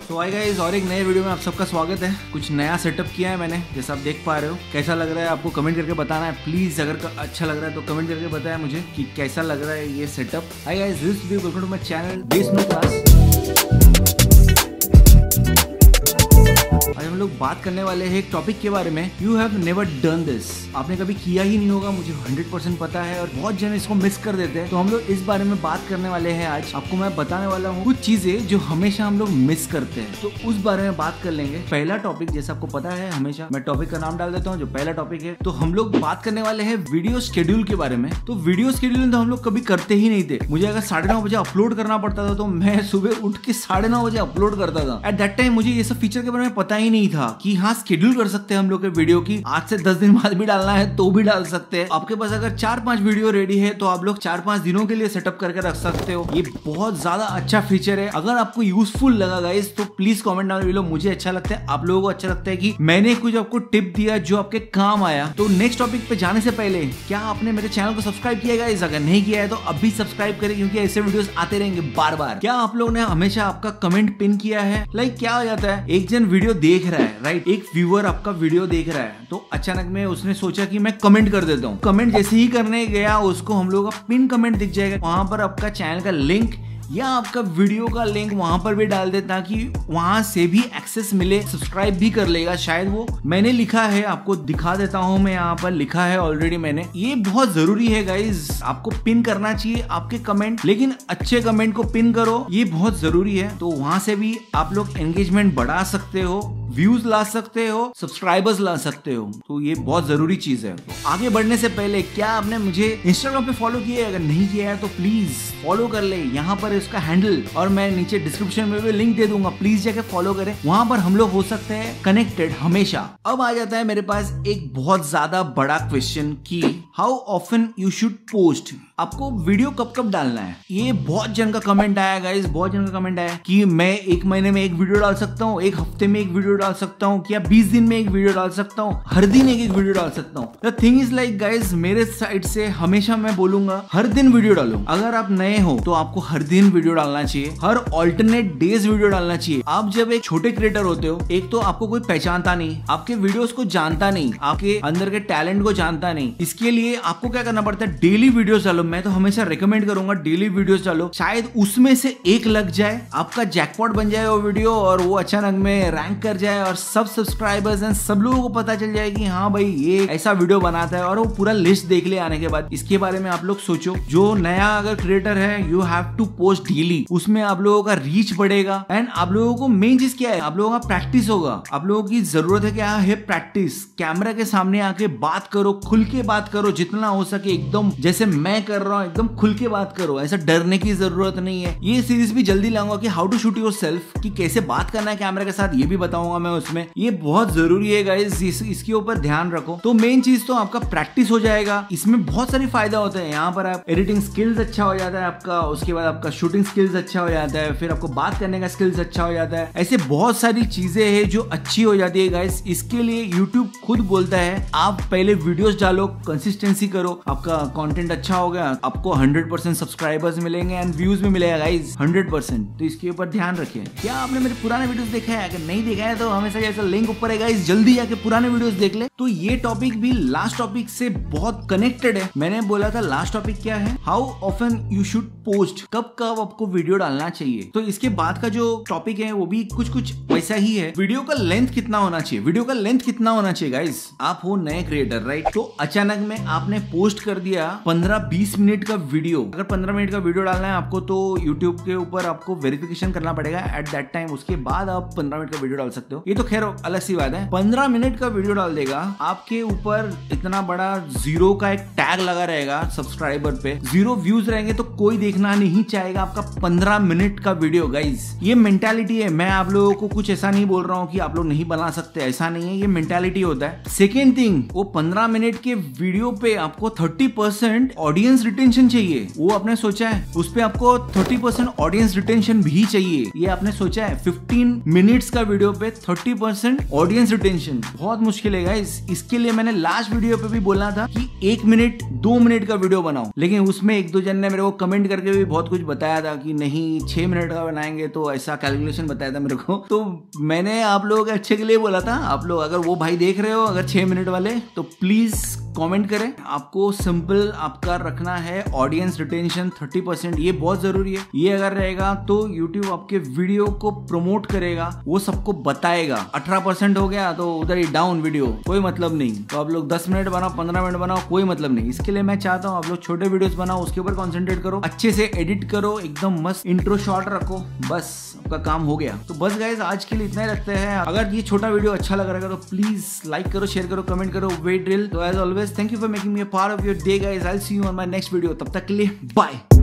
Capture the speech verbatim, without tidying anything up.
तो hi guys, और एक नए वीडियो में आप सबका स्वागत है। कुछ नया सेटअप किया है मैंने, जैसा आप देख पा रहे हो। कैसा लग रहा है आपको कमेंट करके बताना है प्लीज। अगर अच्छा लग रहा है तो कमेंट करके बताया मुझे कि कैसा लग रहा है ये setup. Hi guys, this video welcome to my channel base no class. आज हम लोग बात करने वाले हैं एक टॉपिक के बारे में। You have never done this. आपने कभी किया ही नहीं होगा, मुझे हंड्रेड परसेंट पता है, और बहुत जन इसको मिस कर देते हैं। तो हम लोग इस बारे में बात करने वाले हैं आज। आपको मैं बताने वाला हूँ कुछ चीजें जो हमेशा हम लोग मिस करते हैं, तो उस बारे में बात कर लेंगे। पहला टॉपिक, जैसा आपको पता है, हमेशा मैं टॉपिक का नाम डाल देता हूँ। जो पहला टॉपिक है, तो हम लोग बात करने वाले हैं वीडियो शेड्यूल के बारे में। तो वीडियो शेड्यूल तो हम लोग कभी करते ही नहीं थे। मुझे अगर साढ़े नौ बजे अपलोड करना पड़ता था तो मैं सुबह उठ के साढ़े नौ बजे अपलोड करता था। एट दैट टाइम मुझे ये सब फीचर के बारे में पता ही नहीं था कि हाँ शेड्यूल कर सकते हैं हम लोग के वीडियो की। आज से दस दिन बाद भी डालना है तो भी डाल सकते हैं। आपके पास अगर चार पांच वीडियो रेडी है तो आप लोग चार पांच दिनों के लिए सेटअप करके रख सकते हो। ये बहुत ज्यादा अच्छा फीचर है। अगर आपको यूजफुल लगा गाइस तो प्लीज कमेंट डाल दो। मुझे अच्छा लगता है, आप लोगों को अच्छा लगता है कि मैंने कुछ आपको टिप दिया जो आपके काम आया। तो नेक्स्ट टॉपिक पे जाने से पहले, क्या आपने मेरे चैनल को सब्सक्राइब किया गाइस? अगर नहीं किया है तो अभी सब्सक्राइब करें, क्योंकि ऐसे वीडियोस आते रहेंगे बार बार। क्या आप लोग ने हमेशा आपका कमेंट पिन किया है? लाइक क्या हो जाता है, एक जन वीडियो देख रहा है, राइट, एक व्यूअर आपका वीडियो देख रहा है, तो अचानक में उसने सोचा कि मैं कमेंट कर देता हूँ। कमेंट जैसे ही करने गया, उसको हम लोग का पिन कमेंट दिख जाएगा। वहां पर आपका चैनल का लिंक या आपका वीडियो का लिंक वहां पर भी डाल दे, ताकि वहां से भी एक्सेस मिले। सब्सक्राइब भी कर लेगा शायद वो। मैंने लिखा है, आपको दिखा देता हूं मैं। यहाँ पर लिखा है ऑलरेडी मैंने। ये बहुत जरूरी है गाइज, आपको पिन करना चाहिए आपके कमेंट, लेकिन अच्छे कमेंट को पिन करो, ये बहुत जरूरी है। तो वहां से भी आप लोग एंगेजमेंट बढ़ा सकते हो, व्यूज ला सकते हो, सब्सक्राइबर्स ला सकते हो। तो ये बहुत जरूरी चीज है। तो आगे बढ़ने से पहले, क्या आपने मुझे इंस्टाग्राम पे फॉलो किया है? अगर नहीं किया है तो प्लीज फॉलो कर ले। यहाँ पर इसका हैंडल और मैं नीचे डिस्क्रिप्शन में भी लिंक दे दूंगा, प्लीज जाके फॉलो करें। वहां पर हम लोग हो सकते हैं कनेक्टेड हमेशा। अब आ जाता है मेरे पास एक बहुत ज्यादा बड़ा क्वेश्चन कि how often you should post. आपको वीडियो कब कब डालना है? ये बहुत जन का कमेंट आया गाइस, बहुत जन का कमेंट आया कि मैं एक महीने में एक वीडियो डाल सकता हूँ, एक हफ्ते में एक वीडियो डाल सकता हूँ, क्या बीस दिन में एक वीडियो डाल सकता हूँ, हर दिन एक एक वीडियो डाल सकता हूँ। The thing is like guys, मेरे साइड से हमेशा मैं बोलूंगा हर दिन वीडियो डालो। अगर आप नए हो तो आपको हर दिन वीडियो डालना चाहिए, हर ऑल्टरनेट डेज वीडियो डालना चाहिए। आप जब एक छोटे क्रिएटर होते हो, एक तो आपको कोई पहचानता नहीं, आपके वीडियोस को जानता नहीं, आपके अंदर के टैलेंट को जानता नहीं। इसके लिए आपको क्या करना पड़ता है, डेली वीडियोस डालो। मैं तो हमेशा रिकमेंड करूंगा डेली वीडियोस डालो। शायद उसमें से एक लग जाए, आपका जैकपॉट बन जाए वो वीडियो, और वो अचानक में रैंक कर जाए और सब सब्सक्राइबर्स एंड सब लोगों को पता चल जाए कि हाँ भाई ये ऐसा वीडियो बनाता है, और वो पूरा लिस्ट देख ले आने के बाद। इसके बारे में आप लोग सोचो। जो नया अगर क्रिएटर है, you have to post daily. उसमें आप लोगों का रीच बढ़ेगा, एंड आप लोगों को मेन चीज क्या है, आप लोगों का प्रैक्टिस होगा। आप लोगों की जरूरत है क्या है, प्रैक्टिस। कैमरा के सामने आके बात करो, खुल के बात करो जितना हो सके, एकदम जैसे मैं कर रहा हूँ, एकदम खुल के बात करो। ऐसा डरने की जरूरत नहीं है। ये सीरीज भी जल्दी लाऊंगा कि how to shoot yourself, कि कैसे बात करना है कैमरा के साथ, ये भी बताऊंगा मैं उसमें। ये बहुत जरूरी है गाइस, इस, इसके ऊपर ध्यान रखो। तो मेन चीज तो आपका प्रैक्टिस हो जाएगा। इसमें बहुत सारी फायदा होते हैं। यहाँ पर आप एडिटिंग स्किल्स अच्छा हो जाता है आपका, उसके बाद आपका शूटिंग स्किल्स अच्छा हो जाता है, फिर आपको बात करने का स्किल्स अच्छा हो जाता है। ऐसे बहुत सारी चीजें हैं जो अच्छी हो जाती है गाइस। इसके लिए यूट्यूब खुद बोलता है आप पहले वीडियोस डालो, कंसिस्टेंसी करो, आपका कंटेंट अच्छा हो गया, आपको हंड्रेड परसेंट सब्सक्राइबर्स मिलेंगे एंड व्यूज भी मिलेगा गाइस, हंड्रेड परसेंट। तो इसके ऊपर ध्यान रखें। क्या आपने मेरे पुराने वीडियोस देखा है? अगर नहीं देखा है तो हमेशा जैसा लिंक ऊपर है गाइस, जल्दी जाके पुराने वीडियोस देख ले। तो ये टॉपिक भी लास्ट टॉपिक से बहुत कनेक्टेड है। मैंने बोला था लास्ट टॉपिक क्या है, how often you should post, कब कब आपको वीडियो डालना चाहिए। तो इसके बाद का जो टॉपिक है वो भी कुछ कुछ वैसा ही है। वीडियो का लेंथ कितना होना चाहिए, वीडियो का लेंथ कितना होना चाहिए गाइस। आप हो नए क्रिएटर, राइट, तो अचानक में आपने पोस्ट कर दिया पंद्रह बीस मिनट का वीडियो। अगर पंद्रह मिनट का वीडियो डालना है आपको तो यूट्यूब के ऊपर आपको वेरिफिकेशन करना पड़ेगा एट दैट टाइम। उसके बाद आप पंद्रह मिनट का वीडियो डाल सकते हो। ये तो खैर अलग सी बात है। पंद्रह मिनट का वीडियो डाल देगा, आपके ऊपर इतना बड़ा जीरो का एक टैग लगा रहेगा सब्सक्राइबर पे, जीरो व्यूज रहेंगे तो कोई देखना नहीं चाहेगा आपका पंद्रह मिनट का वीडियो गाइस। ये मेंटालिटी है। मैं आप लोगों को कुछ ऐसा नहीं बोल रहा हूँ कि आप लोग नहीं बना सकते, ऐसा नहीं है। ये मेंटालिटी होता है। सेकेंड थिंग, वो पंद्रह मिनट के वीडियो पे आपको thirty percent audience audience retention चाहिए, वो आपने सोचा है। उस पे आपको थर्टी परसेंट ऑडियंस रिटेंशन भी चाहिए, ये आपने सोचा है। फिफ्टीन मिनट्स का वीडियो पे थर्टी परसेंट ऑडियंस रिटेंशन बहुत मुश्किल है गाइस। इसके लिए मैंने लास्ट वीडियो पे भी बोला था कि एक मिनट दो मिनट का वीडियो बनाओ, लेकिन उसमें एक दो जन ने मेरे को कमेंट करके भी बहुत कुछ बताया था कि नहीं छह मिनट का बनाएंगे, तो ऐसा कैलकुलेशन बताया था मेरे को। तो मैंने आप लोग अच्छे के लिए बोला था। आप लोग अगर वो भाई देख रहे हो अगर छह मिनट वाले, तो प्लीज कमेंट करें। आपको सिंपल आपका रखना है ऑडियंस रिटेंशन थर्टी परसेंट, ये बहुत जरूरी है। ये अगर रहेगा तो YouTube आपके वीडियो को प्रमोट करेगा, वो सबको बताएगा। अठारह परसेंट हो गया तो उधर ही डाउन वीडियो, कोई मतलब नहीं। तो आप लोग दस मिनट बनाओ, पंद्रह मिनट बनाओ, कोई मतलब नहीं। इसके लिए मैं चाहता हूँ आप लोग छोटे वीडियोस बनाओ, उसके ऊपर कॉन्सेंट्रेट करो, अच्छे से एडिट करो, एकदम मस्त इंट्रो शॉट रखो, बस आपका काम हो गया। तो बस गाइस आज के लिए इतना ही रखते हैं। अगर ये छोटा वीडियो अच्छा लग रहा है तो प्लीज लाइक करो, शेयर करो, कमेंट करो। वे ड्रिल। तो as always thank you for making me a part of your day guys. I will see you on my next video. तब तक के लिए बाय।